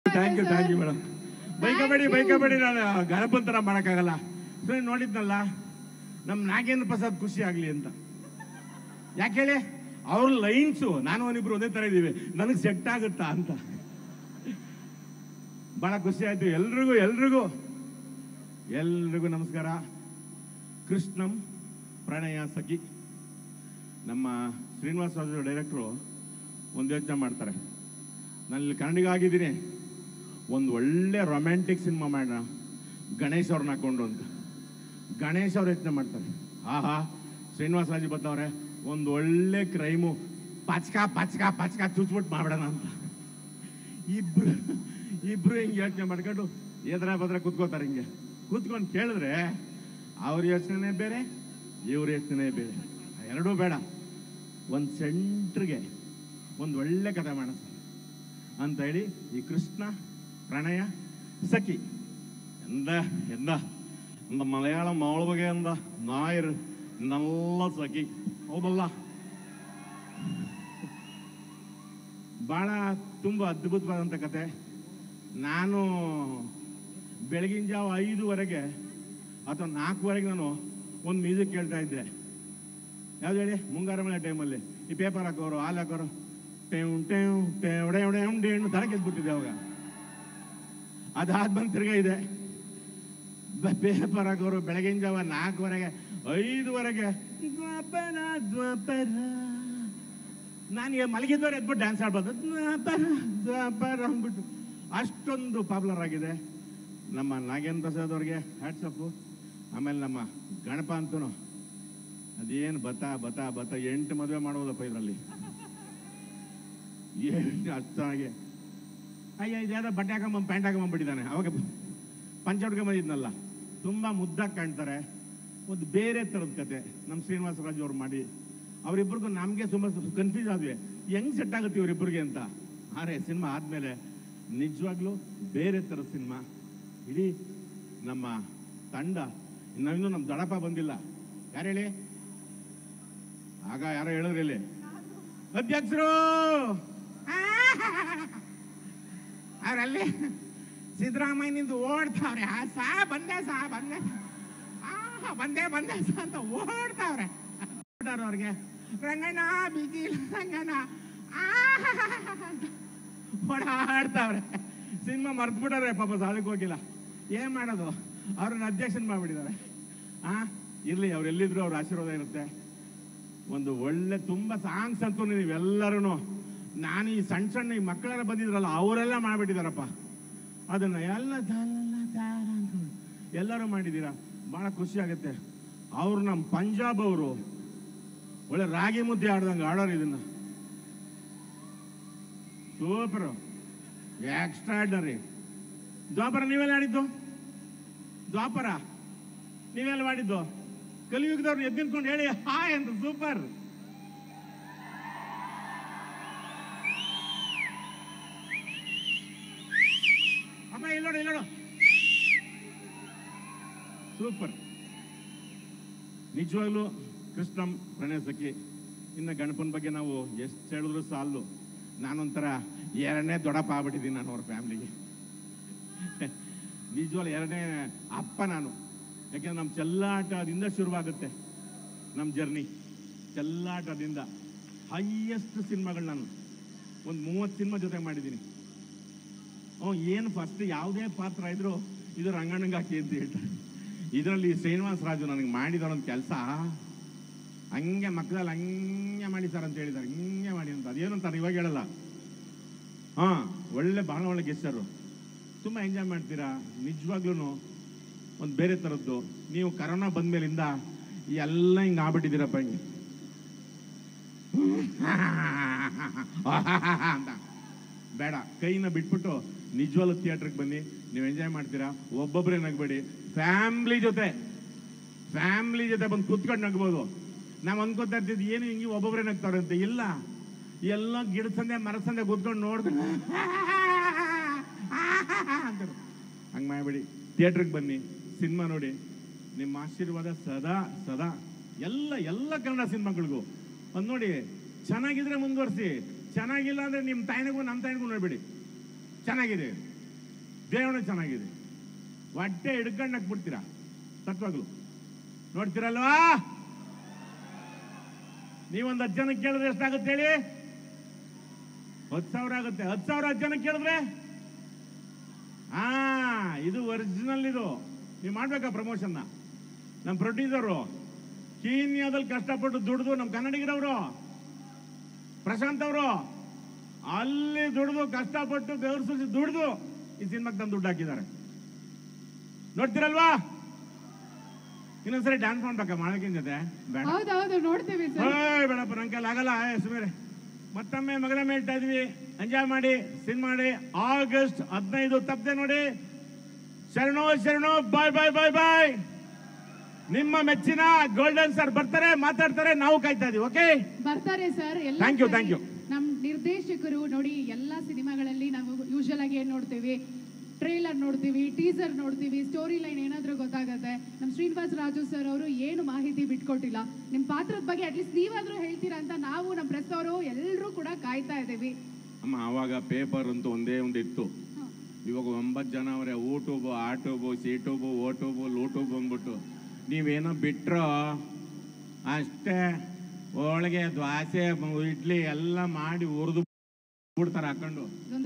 Thank you madam. ಬೈಕಬೇಡಿ, ನಾನು ಗಣಪನ್ ಥರ ಮಾಡೋಕ್ಕಾಗಲ್ಲ. ಸರಿ ನೋಡಿದ್ನಲ್ಲ, ನಮ್ಮ ನಾಗೇಂದ್ರ ಪ್ರಸಾದ್ ಖುಷಿ ಆಗಲಿ ಅಂತ. ಯಾಕೆ ಹೇಳಿ, ಅವ್ರ ಲೈನ್ಸು ನಾನು ಅವನಿಬ್ರು ಒಂದೇ ಥರ ಇದ್ದೀವಿ, ನನಗೆ ಸೆಟ್ ಆಗುತ್ತಾ ಅಂತ. ಭಾಳ ಖುಷಿ ಆಯಿತು. ಎಲ್ರಿಗೂ ನಮಸ್ಕಾರ. ಕೃಷ್ಣಂ ಪ್ರಣಯ ಸಖಿ. ನಮ್ಮ ಶ್ರೀನಿವಾಸ ರಾಜು ಡೈರೆಕ್ಟ್ರು ಒಂದು ಯೋಚನೆ ಮಾಡ್ತಾರೆ, ನಾನು ಇಲ್ಲಿ ಕನ್ನಡಿಗಾಗಿದ್ದೀನಿ, ಒಂದು ಒಳ್ಳೆ ರೊಮ್ಯಾಂಟಿಕ್ ಸಿನಿಮಾ ಮಾಡೋಣ ಗಣೇಶ್ ಅವ್ರನ್ನ ಹಾಕೊಂಡು ಅಂತ. ಗಣೇಶ್ ಅವ್ರು ಯೋಚನೆ ಮಾಡ್ತಾರೆ, ಆಹಾ ಶ್ರೀನಿವಾಸ ರಾಜು ಬತ್ತವ್ರೆ, ಒಂದು ಒಳ್ಳೆ ಕ್ರೈಮು ಪಚ್ಕ ಚುಚ್ಬಿಟ್ಟು ಮಾಡೋಣ ಅಂತ. ಇಬ್ರು ಹಿಂಗೆ ಯೋಚನೆ ಮಾಡ್ಕೊಂಡು ಎದ್ರ ಬದ್ರ ಕೂತ್ಕೋತಾರೆ. ಹಿಂಗೆ ಕೂತ್ಕೊಂಡು ಕೇಳಿದ್ರೆ ಅವ್ರ ಯೋಚನೆ ಬೇರೆ, ಇವ್ರ ಯೋಚನೆ ಬೇರೆ. ಎರಡೂ ಬೇಡ, ಒಂದು ಸೆಂಟ್ರಿಗೆ ಒಂದು ಒಳ್ಳೆ ಕಥೆ ಮಾಡೋಣ ಅಂತ ಹೇಳಿ ಈ ಕೃಷ್ಣ ಪ್ರಣಯ ಸಖಿ എന്താ മലയാളം മാളവുക എന്താ നായർ നല്ല സഖി ಹೌದಲ್ಲ. ಭಾಳ ತುಂಬ ಅದ್ಭುತವಾದಂಥ ಕತೆ. ನಾನು ಬೆಳಗಿನ ಜಾವ 5:00 ಅಥವಾ 4:00 ನಾನು ಒಂದು ಮ್ಯೂಸಿಕ್ ಕೇಳ್ತಾ ಇದ್ದೆ. ಯಾವ್ದು ಹೇಳಿ, ಮುಂಗಾರು ಮಳೆ ಟೈಮಲ್ಲಿ ಈ ಪೇಪರ್ ಹಾಕೋರು, ಹಾಲು ಹಾಕೋರು, ದರ ಗೆದ್ಬಿಟ್ಟಿದೆ ಅವಾಗ. ಅದಾದ ಬಂದು ತಿರ್ಗಾ ಇದೆ ಪೇಪರ್ ಹಾಕೋರು, ಬೆಳಗಿನ ಜಾವ 4:00 5:00 ದ್ವಾಪರ. ನಾನು ಮಲಗಿದ್ದವ್ರು ಎದ್ಬಿಟ್ಟು ಡ್ಯಾನ್ಸ್ ಆಡ್ಬೋದು, ದ್ವಾಪರ ಅಂದ್ಬಿಟ್ಟು. ಅಷ್ಟೊಂದು ಪಾಪ್ಯುಲರ್ ಆಗಿದೆ. ನಮ್ಮ ನಾಗೇಂದ್ರ ಪ್ರಸಾದ್ ಅವ್ರಿಗೆ ಹ್ಯಾಟ್ಸಪ್ಪು. ಆಮೇಲೆ ನಮ್ಮ ಗಣಪ ಅಂತೂ ಅದೇನು ಬತ್ತ 8 ಮದುವೆ ಮಾಡೋದಪ್ಪ ಇದರಲ್ಲಿ. ಅಷ್ಟಾಗೆ ಇದ್ಯಾವುದೋ ಬಟ್ಟೆ ಹಾಕೊಂಬಂದು ಪ್ಯಾಂಟ್ ಹಾಕೊಂಬಂದ್ಬಿಟ್ಟಿದ್ದಾನೆ. ಅವಾಗ ಪಂಚ ಹುಡ್ಕೊಂಬಂದಿದ್ನಲ್ಲ, ತುಂಬ ಮುದ್ದಾಗಿ ಕಾಣ್ತಾರೆ. ಒಂದು ಬೇರೆ ಥರದ ಕತೆ ನಮ್ಮ ಶ್ರೀನಿವಾಸ ರಾಜು ಅವ್ರು ಮಾಡಿ, ಅವರಿಬ್ಬರಿಗೂ ನಮಗೆ ತುಂಬ ಕನ್ಫ್ಯೂಸ್ ಆದ್ವಿ, ಹೆಂಗೆ ಸೆಟ್ ಆಗುತ್ತೆ ಇವರಿಬ್ಬರಿಗೆ ಅಂತ. ಆದರೆ ಸಿನಿಮಾ ಆದಮೇಲೆ ನಿಜವಾಗ್ಲೂ ಬೇರೆ ಥರದ ಸಿನಿಮಾ. ಇಡೀ ನಮ್ಮ ತಂಡ, ಇನ್ನೂ ನಮ್ಮ ದಡಪ ಬಂದಿಲ್ಲ. ಯಾರು ಹೇಳಿ, ಆಗ ಯಾರೋ ಹೇಳಿದ್ರಿ ಇಲ್ಲಿ ಅಧ್ಯಕ್ಷರು ಅವರಲ್ಲಿ ಸಿದ್ದರಾಮಯ್ಯನಿಂದ ಓಡ್ತಾವ್ರೆ. ಬಂದೆ ಅಂತ ಓಡ್ತಾವ್ರೆ. ಅವ್ರಿಗೆ ರಂಗಣ್ಣ ಬಿಜಿ ರಂಗಣ್ಣ ಓಡಾಡ್ತಾವ್ರೆ. ಸಿನಿಮಾ ಮರ್ತ್ಬಿಟ್ಟಾರೆ ಪಾಪ, ಸಾಲಕ್ಕೆ ಹೋಗಿಲ್ಲ. ಏನ್ ಮಾಡೋದು, ಅವ್ರನ್ನ ಅಧ್ಯಕ್ಷನ್ ಮಾಡ್ಬಿಟ್ಟಿದ್ದಾರೆ. ಇರ್ಲಿ, ಅವ್ರೆಲ್ಲಿದ್ರು ಅವ್ರ ಆಶೀರ್ವಾದ ಇರುತ್ತೆ. ಒಂದು ಒಳ್ಳೆ ತುಂಬ ಸಾಂಗ್ಸ್ ಅಂತೂ ನೀವೆಲ್ಲರೂ, ನಾನು ಈ ಸಣ್ಣ ಈ ಮಕ್ಕಳೆಲ್ಲ ಬಂದಿದ್ರಲ್ಲ ಅವರೆಲ್ಲ ಮಾಡಿಬಿಟ್ಟಿದಾರಪ್ಪ. ಅದನ್ನ ಎಲ್ಲರೂ ಮಾಡಿದ್ದೀರಾ, ಭಾಳ ಖುಷಿ ಆಗುತ್ತೆ. ಅವ್ರು ನಮ್ಮ ಪಂಜಾಬ್ ಅವರು ಒಳ್ಳೆ ರಾಗಿ ಮುದ್ದೆ ಆಡ್ದಂಗೆ ಆಡೋರು. ಇದನ್ನ ಸೂಪರು, ಎಕ್ಸ್ಟ್ರಾರ್ಡಿನರಿ. ದ್ವಾಪರ ನೀವೆಲ್ಲ ಆಡಿದ್ದು? ದ್ವಾಪರ ನೀವೆಲ್ಲ ಮಾಡಿದ್ದು? ಕಲಿಯುಗದವ್ರು ಎದ್ದು ನಿಂತ್ಕೊಂಡು ಹೇಳಿ ಹಾಯ್ ಅಂತ. ಸೂಪರ್. ಅಮ್ಮ ಇಲ್ಲೋಡು ಸೂಪರ್. ನಿಜವಾಗ್ಲೂ ಕೃಷ್ಣಂ ಪ್ರಣಯ ಸಖಿ. ಇನ್ನು ಗಣಪನ ಬಗ್ಗೆ ನಾವು ಎಷ್ಟು ಹೇಳಿದ್ರು ಸಾಲು. ನಾನೊಂಥರ 2ನೇ ದೊಡ್ಡಪ್ಪ ಆಗ್ಬಿಟ್ಟಿದ್ದೀನಿ ನಾನು ಅವ್ರ ಫ್ಯಾಮಿಲಿಗೆ. ನಿಜವಾಗ್ಲೂ 2ನೇ ಅಪ್ಪ ನಾನು. ಯಾಕೆಂದ್ರೆ ನಮ್ಮ ಚೆಲ್ಲಾಟದಿಂದ ಶುರುವಾಗುತ್ತೆ ನಮ್ಮ ಜರ್ನಿ. ಚೆಲ್ಲಾಟದಿಂದ ಹೈಯೆಸ್ಟ್ ಸಿನಿಮಾಗಳು ನಾನು ಒಂದು 30 ಸಿನಿಮಾ ಜೊತೆ ಮಾಡಿದ್ದೀನಿ. ಏನು ಫಸ್ಟ್ ಯಾವುದೇ ಪಾತ್ರ ಇದ್ರು ಇದು ರಂಗಣ್ಣಂಗೆ ಹಾಕಿ ಅಂತ ಹೇಳ್ತಾರೆ. ಇದರಲ್ಲಿ ಶ್ರೀನಿವಾಸ ರಾಜು ನನಗೆ ಮಾಡಿದವರೊಂದು ಕೆಲಸ, ಹಂಗೆ ಮಕ್ಕಳಲ್ಲಿ ಹಂಗೆ ಮಾಡಿ ಸರ್ ಅಂತ ಹೇಳಿದ್ದಾರೆ. ಹಿಂಗೆ ಮಾಡಿ ಅಂತ ಅದೇನು ಅಂತಾರೆ ಇವಾಗ ಹೇಳಲ್ಲ. ಭಾಳ ಒಳ್ಳೆ ಗೆಸ್ಟರು, ತುಂಬ ಎಂಜಾಯ್ ಮಾಡ್ತೀರಾ. ನಿಜವಾಗ್ಲೂ ಒಂದು ಬೇರೆ ಥರದ್ದು. ನೀವು ಕರೋನಾ ಬಂದ್ಮೇಲಿಂದ ಎಲ್ಲ ಹಿಂಗೆ ಆಗ್ಬಿಟ್ಟಿದ್ದೀರಪ್ಪ, ಹಿಂಗೆ ಅಂತ ಬೇಡ. ಕೈನ ಬಿಟ್ಬಿಟ್ಟು ನಿಜವಾಗ್ಲೂ ಥಿಯೇಟ್ರಿಗೆ ಬನ್ನಿ, ನೀವು ಎಂಜಾಯ್ ಮಾಡ್ತೀರಾ. ಒಬ್ಬೊಬ್ಬರೇ ನಗಬೇಡಿ, ಫ್ಯಾಮ್ಲಿ ಜೊತೆ ಬಂದು ಕೂತ್ಕೊಂಡು ನಗ್ಬೋದು. ನಾವು ಅಂದ್ಕೋತಾ ಇರ್ತಿದ್ವಿ ಏನು ಹಿಂಗೆ ಒಬ್ಬೊಬ್ಬರೇ ನಗ್ತಾರಂತೆ. ಇಲ್ಲ, ಎಲ್ಲ ಗಿಡದ ಸಂದೆ ಮರದ ಸಂದೆ ಕೂತ್ಕೊಂಡು ನೋಡ್ಕೊಂಡು ಅಂತಾರೆ. ಹಂಗೆ ಮಾಡಬೇಡಿ, ಥಿಯೇಟ್ರಿಗೆ ಬನ್ನಿ, ಸಿನಿಮಾ ನೋಡಿ. ನಿಮ್ಮ ಆಶೀರ್ವಾದ ಸದಾ ಎಲ್ಲ ಕನ್ನಡ ಸಿನಿಮಾಗಳಿಗೂ ಒಂದು ನೋಡಿ. ಚೆನ್ನಾಗಿದ್ರೆ ಮುಂದುವರಿಸಿ, ಚೆನ್ನಾಗಿಲ್ಲ ಅಂದರೆ ನಿಮ್ಮ ತಾಯಿನಿಗೂ ನಮ್ಮ ತಾಯಿನಿಗೂ ನೋಡ್ಬೇಡಿ. ಚೆನ್ನಾಗಿದೆ ದೇವನೇ ಚೆನ್ನಾಗಿದೆ. ಹೊಟ್ಟೆ ಹಿಡ್ಕೊಂಡು ಹಾಕ್ಬಿಡ್ತೀರಾ ತತ್ವಗಳು. ನೋಡ್ತೀರಲ್ವಾ? ನೀವೊಂದು 10 ಜನಕ್ಕೆ ಕೇಳಿದ್ರೆ ಎಷ್ಟಾಗುತ್ತೆ ಹೇಳಿ? 10,000 ಆಗುತ್ತೆ. 10,000 10 ಜನಕ್ಕೆ ಕೇಳಿದ್ರೆ ಇದು ಒರಿಜಿನಲ್. ಇದು ನೀವು ಮಾಡ್ಬೇಕಾ ಪ್ರಮೋಷನ್? ನಮ್ಮ ಪ್ರೊಡ್ಯೂಸರು ಕೀನ್ಯಾದಲ್ಲಿ ಕಷ್ಟಪಟ್ಟು ದುಡಿದು, ನಮ್ಮ ಕನ್ನಡಿಗರವರು ಪ್ರಶಾಂತ್ ಅವರು ಅಲ್ಲಿ ದುಡಿದು ಕಷ್ಟಪಟ್ಟು ಬೆವರು ಸುರಿಸಿ ದುಡಿದು ಈ ಸಿನಿಮಾಕ್ಕೆ ತಂದು ದುಡ್ಡು ಹಾಕಿದ್ದಾರೆ. ನೋಡ್ತೀರಲ್ವಾ? ಇನ್ನೊಂದ್ಸರಿ ಡ್ಯಾನ್ಸ್ ಮಾಡ್ಬೇಕಾ ಮಾಡಕ್ಕಿನ ಜೊತೆ? ಬೇಡಪ್ಪ, ನಂಗೆ ಆಗಲ್ಲ. ಸುಮ್ಮನೆ ಮತ್ತೊಮ್ಮೆ ಮಗದೊಮ್ಮೆ ಹೇಳ್ತಾ ಇದೀವಿ, ಎಂಜಾಯ್ ಮಾಡಿ, ಸಿನಿಮಾ ಮಾಡಿ. ಆಗಸ್ಟ್ 15 ತಪ್ಪದೆ ನೋಡಿ. ಶರಣೋ ಶರಣೋ, ಬಾಯ್ ಬಾಯ್ ಬಾಯ್ ಬಾಯ್. ನಿಮ್ಮ ಮೆಚ್ಚಿನ ಗೋಲ್ಡನ್ ಸರ್ ಬರ್ತಾರೆ, ಮಾತಾಡ್ತಾರೆ, ನಾವು ಕಾಯ್ತಾ ಇದೀವಿ. ಓಕೆ, ಬರ್ತಾರೆ ಸರ್. Thank you. ನಮ್ಮ ನಿರ್ದೇಶಕರು ನೋಡಿ, ಎಲ್ಲಾ ಸಿನಿಮಾಗಳಲ್ಲಿ ನಾವು ಯೂಶುವಲ್ ಆಗಿ ಏನ್ ನೋಡ್ತೀವಿ, ಟ್ರೇಲರ್ ನೋಡ್ತೀವಿ, ಟೀಸರ್ ನೋಡ್ತೀವಿ, ಸ್ಟೋರಿ ಲೈನ್ ಏನಾದ್ರೂ ಗೊತ್ತಾಗುತ್ತೆ. ನಮ್ಮ ಶ್ರೀನಿವಾಸ್ ರಾಜು ಸರ್ ಅವರು ಏನು ಮಾಹಿತಿ ಬಿಟ್ಕೊಟ್ಟಿಲ್ಲ. ನಿಮ್ಮ ಪಾತ್ರದ ಬಗ್ಗೆ ಅಟ್ಲೀಸ್ಟ್ ನೀವಾದ್ರೂ ಹೇಳ್ತೀರಾ ಅಂತ ನಾವು, ನಮ್ಮ ಪ್ರೆಸ್ ಅವರು ಎಲ್ಲರೂ ಕೂಡ ಕಾಯ್ತಾ ಇದ್ದೀವಿ. ಅಮ್ಮ, ಅವಾಗ ಪೇಪರ್ ಅಂತೂ ಒಂದೇ ಒಂದು ಇತ್ತು. ಇವಾಗ 9 ಜನ ಅವರೇ. ಯೂಟ್ಯೂಬು, ಆ tube, C tube, O tube, ಲೂಟ್ಯೂಬ್ ಅಂದ್ಬಿಟ್ಟು ನೀವೇನೋ ಬಿಟ್ರೋ ಅಷ್ಟೇ. ಒಳಗೆ ದ್ವಾಸೆ, ಇಡ್ಲಿ ಎಲ್ಲ ಮಾಡಿ ಉರಿದು ಬಿಡ್ತಾರೆ ಹಾಕೊಂಡು.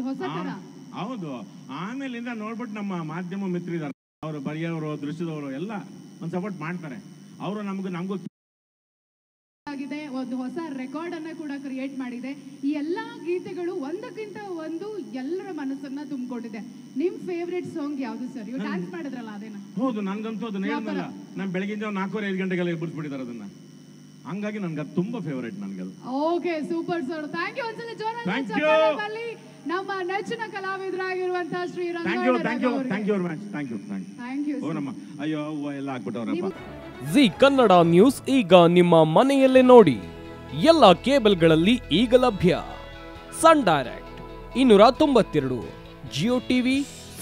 ಹೌದು. ಆಮೇಲಿಂದ ನೋಡ್ಬಿಟ್ಟು ನಮ್ಮ ಮಾಧ್ಯಮ ಮಿತ್ರರಿದ್ದಾರೆ, ಅವರು ಬರೆಯೋರು, ದೃಶ್ಯದವರು ಎಲ್ಲ ಒಂದು ಸಪೋರ್ಟ್ ಮಾಡ್ತಾರೆ. ಅವರು ನಮಗೂ ಆಗಿದೆ, ಒಂದು ಹೊಸ ರೆಕಾರ್ಡ್ ಅನ್ನ ಕೂಡ ಕ್ರಿಯೇಟ್ ಮಾಡಿದೆ. ಈ ಎಲ್ಲಾ ಗೀತೆಗಳು ಒಂದಕ್ಕಿಂತ ಒಂದು ಎಲ್ಲರ ಮನಸ್ಸನ್ನ ತುಂಬಿಕೊಂಡಿದೆ. ನಿಮ್ ಫೇವ್ರೆಟ್ ಸಾಂಗ್ ಯಾವ್ದು ಸರ್? ಇವ್ ಡ್ಯಾನ್ಸ್ ಮಾಡಿದ್ರಲ್ಲ ಅದೇನಾ? ಹೌದು, ನನ್ಗಂತೂ ಅದನ್ನ ಹೇಳಿದ್ನಲ್ಲ, ನಾನು ಬೆಳಗಿಂದ 4:30-5 ಗಂಟೆಗೆಲ್ಲ ಎಬ್ಬಿಸ್ಬಿಟ್ಟಿದ್ದಾರೆ ಅದನ್ನ. ಹಂಗಾಗಿ ನನ್ಗೆ ಅದು ತುಂಬಾ ಫೇವರೇಟ್ ನನಗೆ. Okay, super sir. Thank you. ಒಂದ್ಸಲ ಜೋರಾಗಿ ನಮ್ಮ ನೆಚ್ಚಿನ ಕಲಾವಿದರಾಗಿರುವಂತಹ ಶ್ರೀ ಥ್ಯಾಂಕ್ ಯು. ಓ ನಮ್ಮ ಅಯ್ಯೋ ಎಲ್ಲ ಹಾಕ್ಬಿಟ್ಟವ್ರಪ್ಪ. ಜಿ ಕನ್ನಡ ನ್ಯೂಸ್ ಈಗ ನಿಮ್ಮ ಮನೆಯಲ್ಲೇ ನೋಡಿ. ಎಲ್ಲ ಕೇಬಲ್ಗಳಲ್ಲಿ ಈಗ ಲಭ್ಯ. Sun Direct 292, Jio TV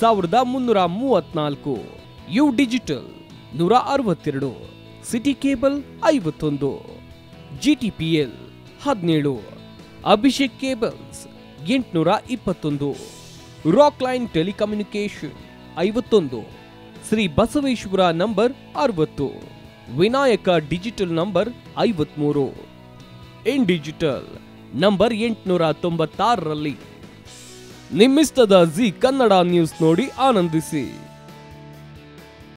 1334, U digital 162, city cable 51, GTPL 17, Abhishek cables 821, rock line telecommunication 51, Shri Basaveshwara number 60, Vinayaka digital number 53, in digital number 896ರಲ್ಲಿ. ನಿಮ್ಮಿಸ್ತದ ಜಿ ಕನ್ನಡ ನ್ಯೂಸ್ ನೋಡಿ ಆನಂದಿಸಿ.